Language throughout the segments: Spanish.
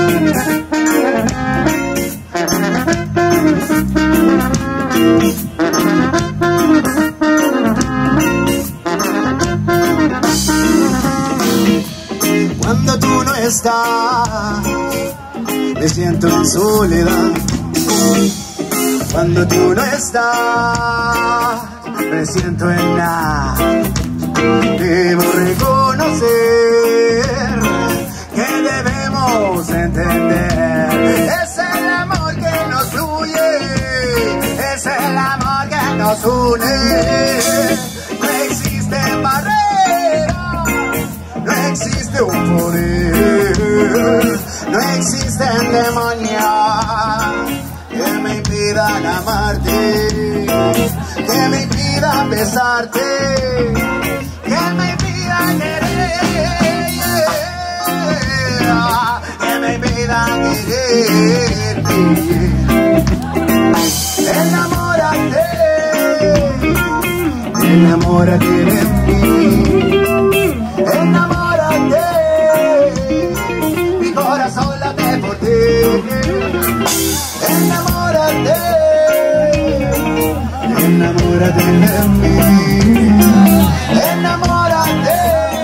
Cuando tú no estás, me siento en soledad. Cuando tú no estás, me siento en nada. Debo reconocer que debemos entender. Es el amor que nos fluye, es el amor que nos une. No existe barrera, no existe un poder, no existen demonios que me impidan amarte, que me impidan besarte, que me impidan querer, que me impidan quererte. Enamórate, enamórate de mí, enamórate, mi corazón late por ti. Enamórate, enamórate de mí, enamórate,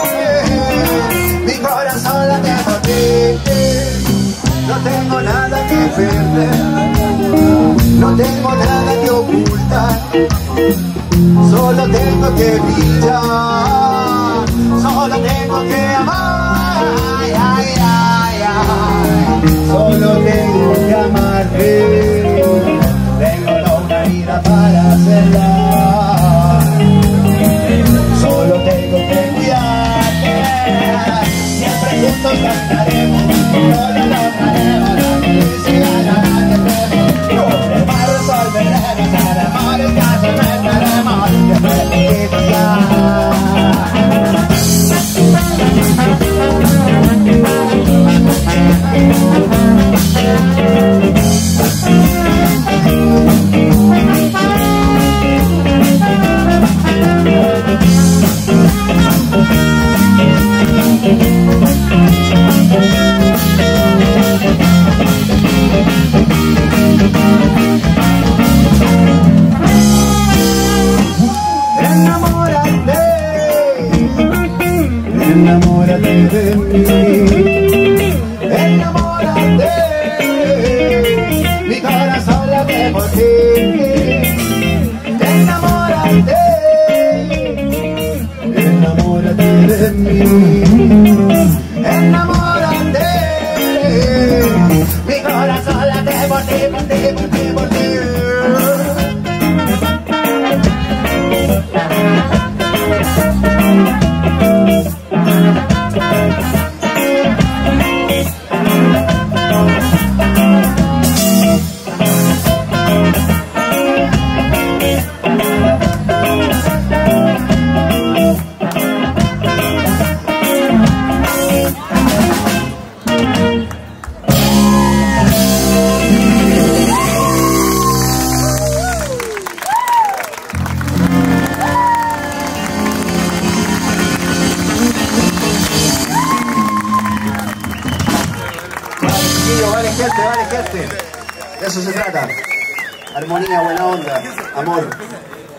mi corazón late por ti. No tengo nada que perder, no tengo nada que ocultar, solo tengo que brillar, solo tengo que amar, ay, ay, ay, ay. Solo tengo que amarte, tengo toda una vida para hacerla, solo tengo que cuidarte, siempre juntos cantaremos, solo lograremos la felicidad, la que tenemos, problemas resolveremos, el amor es caso no estaremos, siempre felices ya. Enamórate de mí, enamórate, mi corazón late por ti. Enamórate, enamórate de mí, enamórate, mi corazón late por ti, por ti, por ti, por ti. Vale, gente. De eso se trata. Armonía, buena onda, amor.